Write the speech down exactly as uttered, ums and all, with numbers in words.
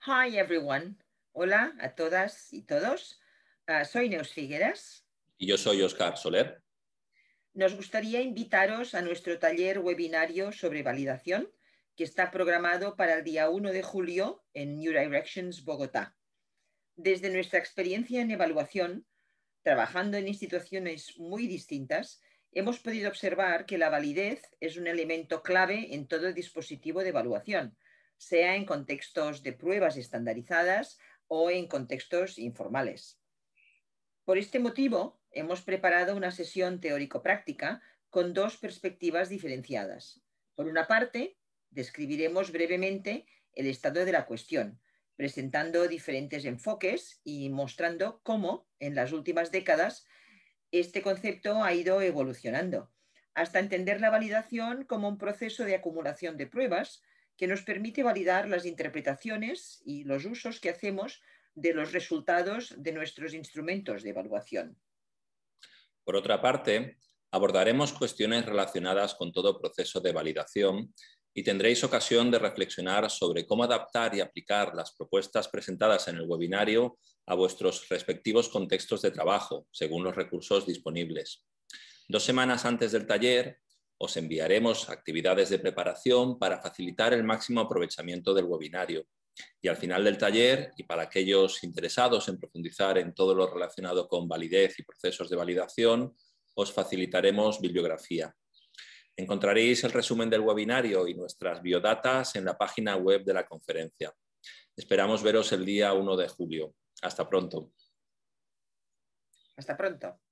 Hi everyone. Hola a todas y todos. Uh, soy Neus Figueras. Y yo soy Óscar Soler. Nos gustaría invitaros a nuestro taller webinario sobre validación, que está programado para el día uno de julio en New Directions, Bogotá. Desde nuestra experiencia en evaluación, trabajando en instituciones muy distintas, hemos podido observar que la validez es un elemento clave en todo dispositivo de evaluación, sea en contextos de pruebas estandarizadas o en contextos informales. Por este motivo, hemos preparado una sesión teórico-práctica con dos perspectivas diferenciadas. Por una parte, describiremos brevemente el estado de la cuestión, presentando diferentes enfoques y mostrando cómo, en las últimas décadas, este concepto ha ido evolucionando, hasta entender la validación como un proceso de acumulación de pruebas que nos permite validar las interpretaciones y los usos que hacemos de los resultados de nuestros instrumentos de evaluación. Por otra parte, abordaremos cuestiones relacionadas con todo proceso de validación y tendréis ocasión de reflexionar sobre cómo adaptar y aplicar las propuestas presentadas en el webinario a vuestros respectivos contextos de trabajo, según los recursos disponibles. Dos semanas antes del taller, os enviaremos actividades de preparación para facilitar el máximo aprovechamiento del webinario. Y al final del taller, y para aquellos interesados en profundizar en todo lo relacionado con validez y procesos de validación, os facilitaremos bibliografía. Encontraréis el resumen del webinario y nuestras biodatas en la página web de la conferencia. Esperamos veros el día uno de julio. Hasta pronto. Hasta pronto.